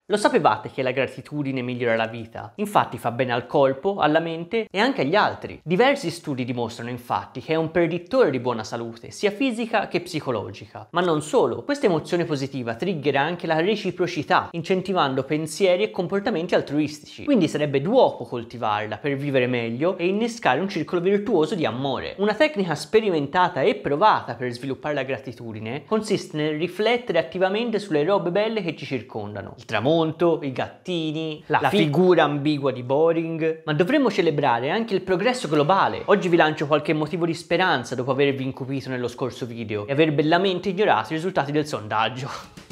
Lo sapevate che la gratitudine migliora la vita? Infatti fa bene al corpo, alla mente e anche agli altri. Diversi studi dimostrano infatti che è un predittore di buona salute, sia fisica che psicologica. Ma non solo, questa emozione positiva triggera anche la reciprocità, incentivando pensieri e comportamenti altruistici. Quindi sarebbe d'uopo coltivarla per vivere meglio e innescare un circolo virtuoso di amore. Una tecnica sperimentata e provata per sviluppare la gratitudine consiste nel riflettere attivamente sulle robe belle che ci circondano. Il tramonto, i gattini, la figura ambigua di Boring. Ma dovremmo celebrare anche il progresso globale. Oggi vi lancio qualche motivo di speranza dopo avervi incupito nello scorso video e aver bellamente ignorato i risultati del sondaggio.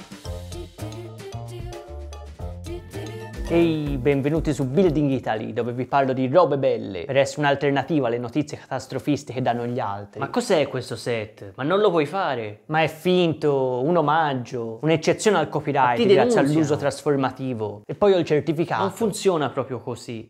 Ehi, benvenuti su Building Italy, dove vi parlo di robe belle per essere un'alternativa alle notizie catastrofiste che danno gli altri. Ma cos'è questo set? Ma non lo puoi fare? Ma è finto, un omaggio, un'eccezione al copyright grazie all'uso trasformativo. E poi ho il certificato. Non funziona proprio così.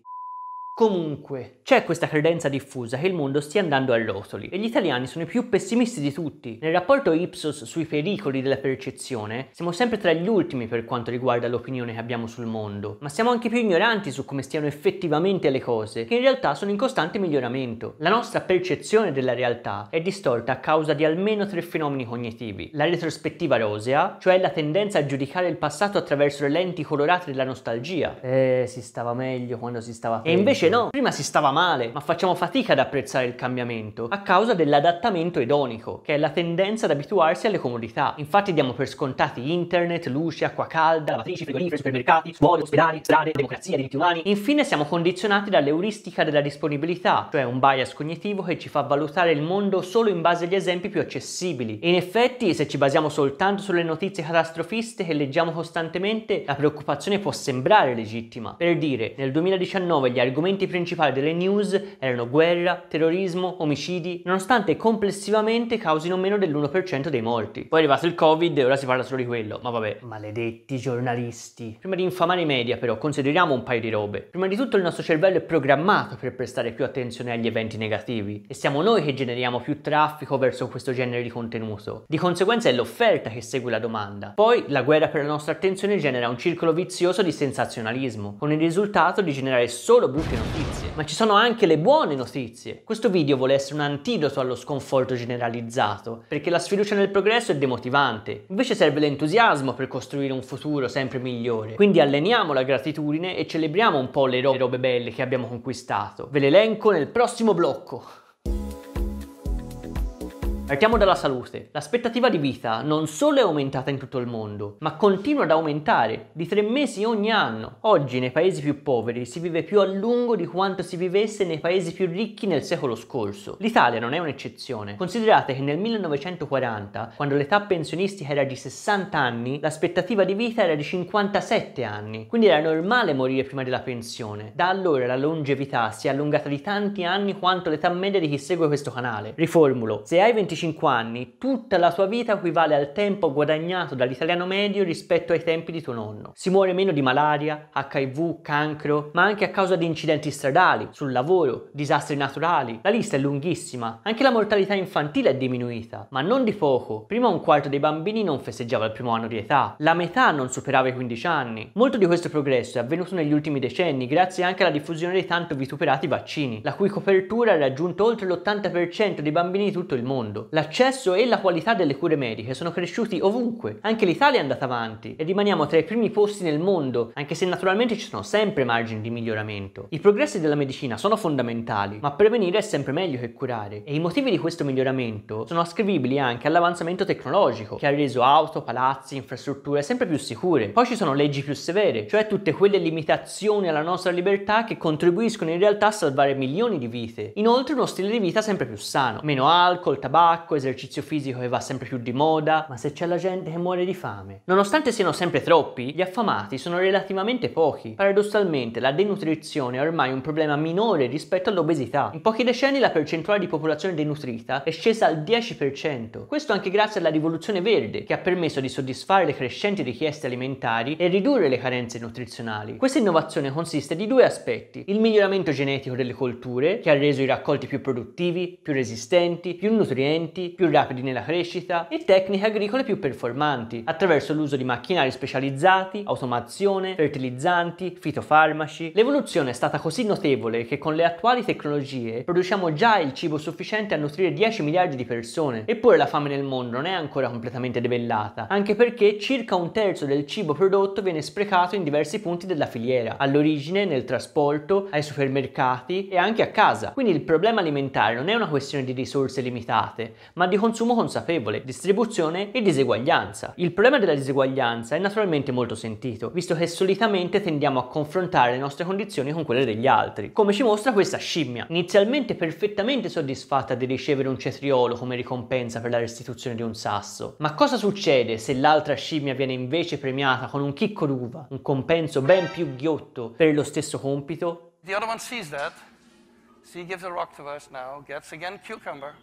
Comunque, c'è questa credenza diffusa che il mondo stia andando a rotoli e gli italiani sono i più pessimisti di tutti. Nel rapporto Ipsos sui pericoli della percezione siamo sempre tra gli ultimi per quanto riguarda l'opinione che abbiamo sul mondo, ma siamo anche più ignoranti su come stiano effettivamente le cose, che in realtà sono in costante miglioramento. La nostra percezione della realtà è distorta a causa di almeno 3 fenomeni cognitivi: la retrospettiva rosea, cioè la tendenza a giudicare il passato attraverso le lenti colorate della nostalgia. Si stava meglio quando si stava peggio. E invece no, prima si stava male, ma facciamo fatica ad apprezzare il cambiamento a causa dell'adattamento edonico, che è la tendenza ad abituarsi alle comodità. Infatti diamo per scontati internet, luce, acqua calda, lavatrici, frigoriferi, supermercati, scuole, ospedali, strade, democrazia, diritti umani. Infine siamo condizionati dall'euristica della disponibilità, cioè un bias cognitivo che ci fa valutare il mondo solo in base agli esempi più accessibili. E in effetti, se ci basiamo soltanto sulle notizie catastrofiste che leggiamo costantemente, la preoccupazione può sembrare legittima. Per dire, nel 2019 gli argomenti principali delle news erano guerra, terrorismo, omicidi, nonostante complessivamente causino meno dell'1% dei morti. Poi è arrivato il Covid e ora si parla solo di quello, ma vabbè. Maledetti giornalisti. Prima di infamare i media però consideriamo un paio di robe. Prima di tutto il nostro cervello è programmato per prestare più attenzione agli eventi negativi e siamo noi che generiamo più traffico verso questo genere di contenuto. Di conseguenza è l'offerta che segue la domanda. Poi la guerra per la nostra attenzione genera un circolo vizioso di sensazionalismo, con il risultato di generare solo brutte notizie. Ma ci sono anche le buone notizie. Questo video vuole essere un antidoto allo sconforto generalizzato, perché la sfiducia nel progresso è demotivante. Invece serve l'entusiasmo per costruire un futuro sempre migliore. Quindi alleniamo la gratitudine e celebriamo un po' le robe belle che abbiamo conquistato. Ve le elenco nel prossimo blocco. Partiamo dalla salute. L'aspettativa di vita non solo è aumentata in tutto il mondo, ma continua ad aumentare di 3 mesi ogni anno. Oggi nei paesi più poveri si vive più a lungo di quanto si vivesse nei paesi più ricchi nel secolo scorso. L'Italia non è un'eccezione. Considerate che nel 1940, quando l'età pensionistica era di 60 anni, l'aspettativa di vita era di 57 anni. Quindi era normale morire prima della pensione. Da allora la longevità si è allungata di tanti anni quanto l'età media di chi segue questo canale. Riformulo: se hai 25 anni, tutta la tua vita equivale al tempo guadagnato dall'italiano medio rispetto ai tempi di tuo nonno. Si muore meno di malaria, HIV, cancro, ma anche a causa di incidenti stradali, sul lavoro, disastri naturali. La lista è lunghissima. Anche la mortalità infantile è diminuita, ma non di poco. Prima un quarto dei bambini non festeggiava il primo anno di età, la metà non superava i 15 anni. Molto di questo progresso è avvenuto negli ultimi decenni grazie anche alla diffusione dei tanto vituperati vaccini, la cui copertura ha raggiunto oltre l'80% dei bambini di tutto il mondo. L'accesso e la qualità delle cure mediche sono cresciuti ovunque. Anche l'Italia è andata avanti e rimaniamo tra i primi posti nel mondo, anche se naturalmente ci sono sempre margini di miglioramento. I progressi della medicina sono fondamentali, ma prevenire è sempre meglio che curare, e i motivi di questo miglioramento sono ascrivibili anche all'avanzamento tecnologico, che ha reso auto, palazzi, infrastrutture sempre più sicure. Poi ci sono leggi più severe, cioè tutte quelle limitazioni alla nostra libertà che contribuiscono in realtà a salvare milioni di vite. Inoltre uno stile di vita sempre più sano, meno alcol, tabacco, esercizio fisico che va sempre più di moda, ma se c'è la gente che muore di fame. Nonostante siano sempre troppi, gli affamati sono relativamente pochi. Paradossalmente la denutrizione è ormai un problema minore rispetto all'obesità. In pochi decenni la percentuale di popolazione denutrita è scesa al 10%. Questo anche grazie alla rivoluzione verde, che ha permesso di soddisfare le crescenti richieste alimentari e ridurre le carenze nutrizionali. Questa innovazione consiste di 2 aspetti: il miglioramento genetico delle colture, che ha reso i raccolti più produttivi, più resistenti, più nutrienti, nutrienti, più rapidi nella crescita e tecniche agricole più performanti, attraverso l'uso di macchinari specializzati, automazione, fertilizzanti, fitofarmaci. L'evoluzione è stata così notevole che con le attuali tecnologie produciamo già il cibo sufficiente a nutrire 10 miliardi di persone, eppure la fame nel mondo non è ancora completamente debellata, anche perché circa un terzo del cibo prodotto viene sprecato in diversi punti della filiera, all'origine, nel trasporto, ai supermercati e anche a casa. Quindi il problema alimentare non è una questione di risorse limitate, ma di consumo consapevole, distribuzione e diseguaglianza. Il problema della diseguaglianza è naturalmente molto sentito, visto che solitamente tendiamo a confrontare le nostre condizioni con quelle degli altri, come ci mostra questa scimmia, inizialmente perfettamente soddisfatta di ricevere un cetriolo come ricompensa per la restituzione di un sasso. Ma cosa succede se l'altra scimmia viene invece premiata con un chicco d'uva, un compenso ben più ghiotto per lo stesso compito? The other one sees that. See, gives a rock to us now, gets again cucumber.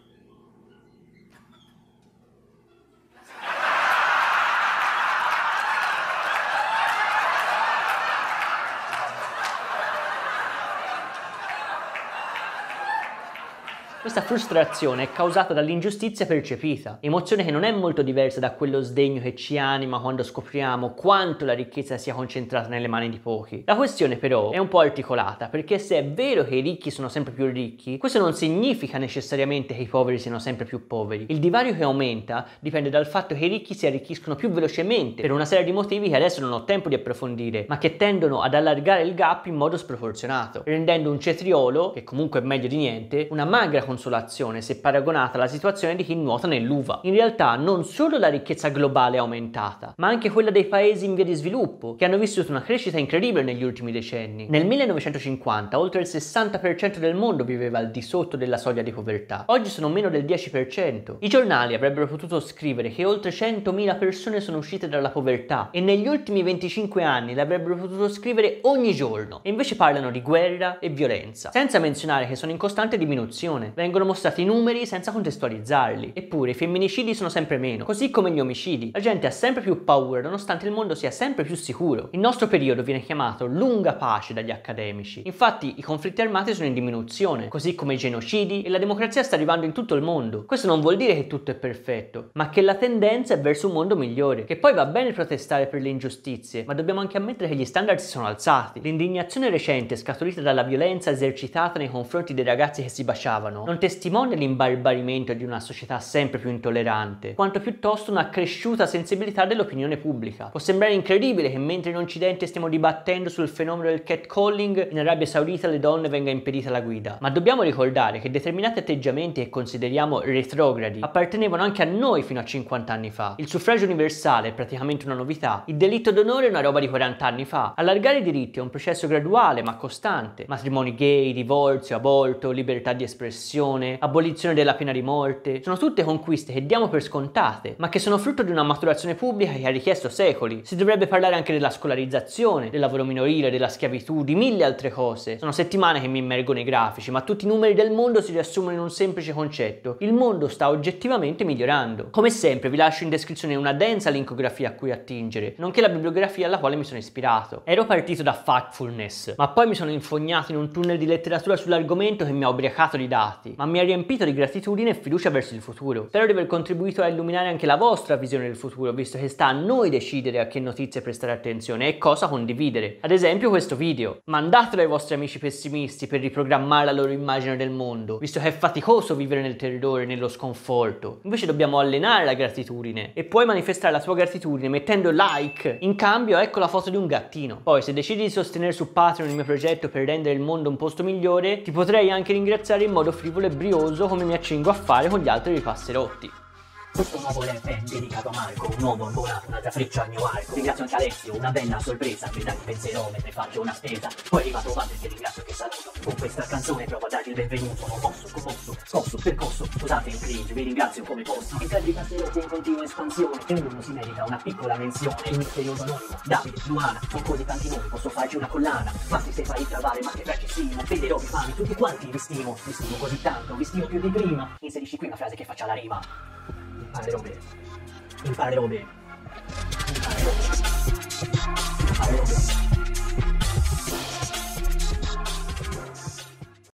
Questa frustrazione è causata dall'ingiustizia percepita, emozione che non è molto diversa da quello sdegno che ci anima quando scopriamo quanto la ricchezza sia concentrata nelle mani di pochi. La questione però è un po' articolata, perché se è vero che i ricchi sono sempre più ricchi, questo non significa necessariamente che i poveri siano sempre più poveri. Il divario che aumenta dipende dal fatto che i ricchi si arricchiscono più velocemente per una serie di motivi che adesso non ho tempo di approfondire, ma che tendono ad allargare il gap in modo sproporzionato, rendendo un cetriolo, che comunque è meglio di niente, una magra consolazione se paragonata alla situazione di chi nuota nell'uva. In realtà non solo la ricchezza globale è aumentata, ma anche quella dei paesi in via di sviluppo, che hanno vissuto una crescita incredibile negli ultimi decenni. Nel 1950 oltre il 60% del mondo viveva al di sotto della soglia di povertà. Oggi sono meno del 10%. I giornali avrebbero potuto scrivere che oltre 100.000 persone sono uscite dalla povertà e negli ultimi 25 anni l'avrebbero potuto scrivere ogni giorno. E invece parlano di guerra e violenza, senza menzionare che sono in costante diminuzione. Vengono mostrati i numeri senza contestualizzarli. Eppure i femminicidi sono sempre meno, così come gli omicidi. La gente ha sempre più paura nonostante il mondo sia sempre più sicuro. Il nostro periodo viene chiamato lunga pace dagli accademici. Infatti i conflitti armati sono in diminuzione, così come i genocidi, e la democrazia sta arrivando in tutto il mondo. Questo non vuol dire che tutto è perfetto, ma che la tendenza è verso un mondo migliore. Che poi va bene protestare per le ingiustizie, ma dobbiamo anche ammettere che gli standard si sono alzati. L'indignazione recente scaturita dalla violenza esercitata nei confronti dei ragazzi che si baciavano non testimonia l'imbarbarimento di una società sempre più intollerante, quanto piuttosto una cresciuta sensibilità dell'opinione pubblica. Può sembrare incredibile che mentre in Occidente stiamo dibattendo sul fenomeno del catcalling, in Arabia Saudita alle donne venga impedita la guida. Ma dobbiamo ricordare che determinati atteggiamenti che consideriamo retrogradi appartenevano anche a noi fino a 50 anni fa. Il suffragio universale è praticamente una novità, il delitto d'onore è una roba di 40 anni fa. Allargare i diritti è un processo graduale ma costante. Matrimoni gay, divorzio, aborto, libertà di espressione, abolizione della pena di morte, sono tutte conquiste che diamo per scontate, ma che sono frutto di una maturazione pubblica che ha richiesto secoli. Si dovrebbe parlare anche della scolarizzazione, del lavoro minorile, della schiavitù, di mille altre cose. Sono settimane che mi immergo nei grafici, ma tutti i numeri del mondo si riassumono in un semplice concetto: il mondo sta oggettivamente migliorando. Come sempre vi lascio in descrizione una densa linkografia a cui attingere, nonché la bibliografia alla quale mi sono ispirato. Ero partito da Factfulness, ma poi mi sono infognato in un tunnel di letteratura sull'argomento che mi ha ubriacato di dati, ma mi ha riempito di gratitudine e fiducia verso il futuro. Spero di aver contribuito a illuminare anche la vostra visione del futuro, visto che sta a noi decidere a che notizie prestare attenzione e cosa condividere. Ad esempio questo video. Mandatelo ai vostri amici pessimisti per riprogrammare la loro immagine del mondo, visto che è faticoso vivere nel terrore e nello sconforto. Invece dobbiamo allenare la gratitudine. E puoi manifestare la tua gratitudine mettendo like. In cambio ecco la foto di un gattino. Poi se decidi di sostenere su Patreon il mio progetto per rendere il mondo un posto migliore, ti potrei anche ringraziare in modo frivolo e brioso come mi accingo a fare con gli altri ripasserotti. Questo nuovo rap è dedicato a Marco, un uomo ancora, un'altra freccia al mio arco. Ringrazio anche Alessio, una bella sorpresa, questa che penserò mentre faccio una spesa. Poi è arrivato Walter che ringrazio e che saluto. Con questa canzone provo a dargli il benvenuto, mosso, commosso, scosso, percosso. Scusate il cringe, vi ringrazio come posso. I tre ripasserotti in continua espansione, e ognuno si merita una piccola menzione. Il misterioso anonimo, Davide, Luana, con così tanti nomi posso farci una collana. Ma se sei fai trovare, ma che francissimo, vederò mi fami, tutti quanti vi stimo così tanto, vi stimo più di prima. Inserisci qui una frase che faccia la rima. Imparerò bene. Imparerò bene. Imparerò bene. Imparerò bene.